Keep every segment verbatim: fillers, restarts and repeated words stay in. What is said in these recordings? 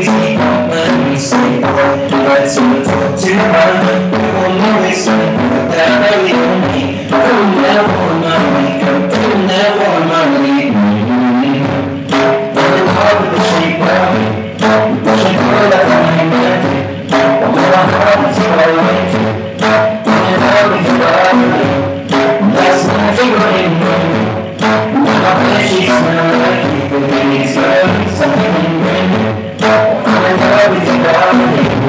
crazy, let me say, let's talk to her. You will always say that really on me. You'll never want my money, you'll never want my money. I'm in love with the shape of me. You push and pull like I'm romantic. But when my heart is falling, I'm in love with your body. Last night you were in me. My bed sheets smell like you, but it makes something brand new. I'm in love with your body. I'm in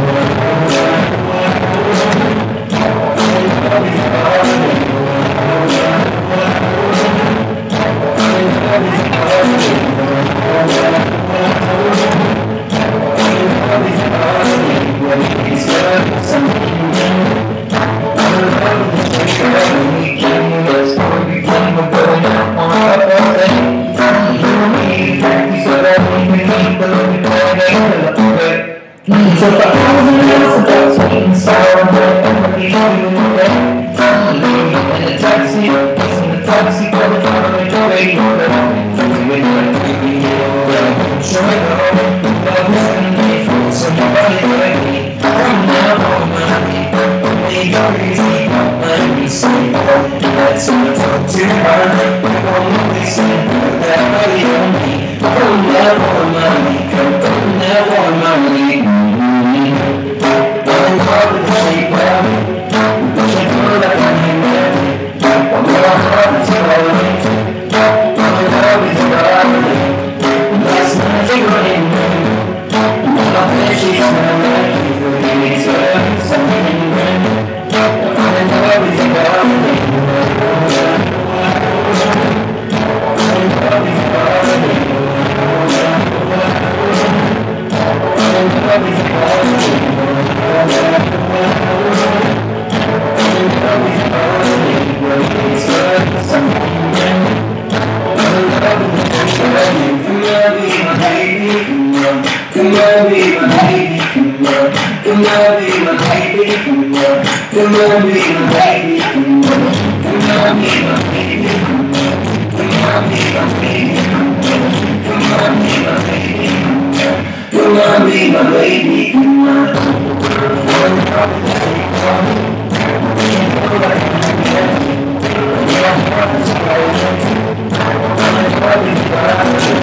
love with your body. I'm in love with your body. I'm in love with your body. But it makes something brand new. I'm in love with the picture of the weekend. Let's go begin with going out on a birthday. You and me, we said that we can keep the living day. So for hours and hours about sweet and sour, but everybody's doing the day. Leaving in a taxi, kissing the taxi, for the driver in the radio. We wake up to the hill, sure I know. Love is in the for somebody like me. I'm now on my feet, make crazy, let me say, let's talk to her. You won't always say that really on me. You'll never want my money, you'll never want my money. I'm in love with the shape of me. You push and pull like I'm romantic. But when my heart is falling, I'm in love with your body. Last night you were in me. My bed sheets smell like you, but it makes something brand new. I'm in love with your body. I'm in love with your body. I'm in love with your body. I'm in love with your body. But it makes something brand new. I'm in love with the picture of you. Come on, be my baby, come on. Come on, be my baby, come on. Come on, be my baby, come on. Come on, be my baby, come on. Come on, be my baby, come on. Come on, be my baby, come on. Come on, be my baby, come on. Come on, be my baby, come on. I'm in love with the shape of me. You know like I'm romantic. My heart is falling. I'm in love with your body.